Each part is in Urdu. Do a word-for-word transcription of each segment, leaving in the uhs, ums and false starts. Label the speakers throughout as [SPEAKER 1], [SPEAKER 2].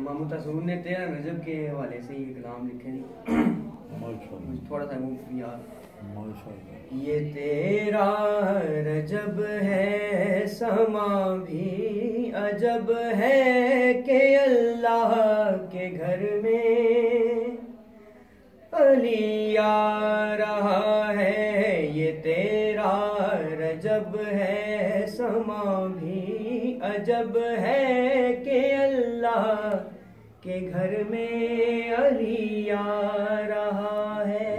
[SPEAKER 1] محمود تصور نے تیرہ رجب کے حوالے سے یہ کلام لکھے تھے، تھوڑا سا یاد۔ یہ تیرا رجب ہے سما بھی عجب ہے کہ اللہ کے گھر میں علی آ رہا ہے۔ یہ تیرا رجب ہے سما بھی عجب ہے کہ اللہ کے گھر میں علی آ رہا ہے۔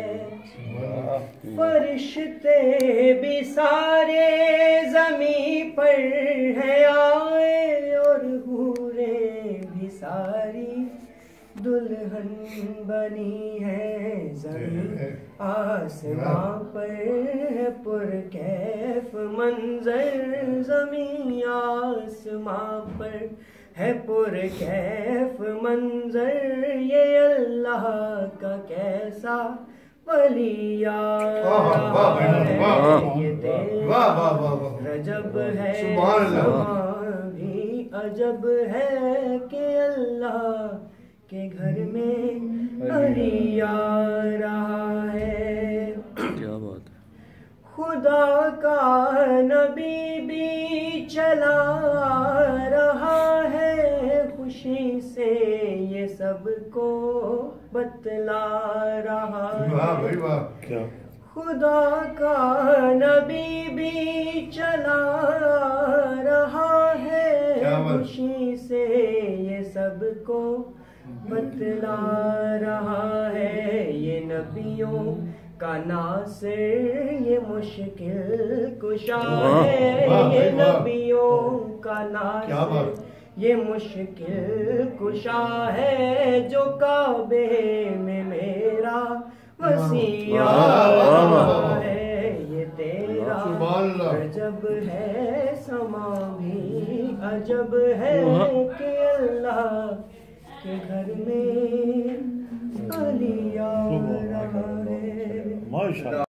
[SPEAKER 1] فرشتے بھی سارے زمین پر ہیں آئے اور حوریں بھی ساری دلہن بنی ہے۔ زمین آسمان پر ہے پر کیف منظر، زمین آسمان پر ہے پر کیف منظر، یہ اللہ کا کیسا ولی آ رہا ہے۔ یہ تیرا رجب ہے سما بھی عجب ہے کہ اللہ کے گھر میں علی آ رہا ہے۔
[SPEAKER 2] کیا بات ہے۔
[SPEAKER 1] خدا کا نبی بھی چلا رہا ہے، خوشی سے یہ سب کو بتلا رہا ہے۔ خدا کا نبی بھی چلا رہا ہے، خوشی سے یہ سب کو بتلا رہا ہے۔ یہ نبیوں کا ناصر یہ مشکل کشا ہے، یہ نبیوں کا ناصر یہ مشکل کشا ہے، جو کعبے میں میرا وسیع ہے۔ یہ تیرا رجب ہے سما بھی عجب ہے کہ اللہ کے گھر میں علی آ رہا ہے۔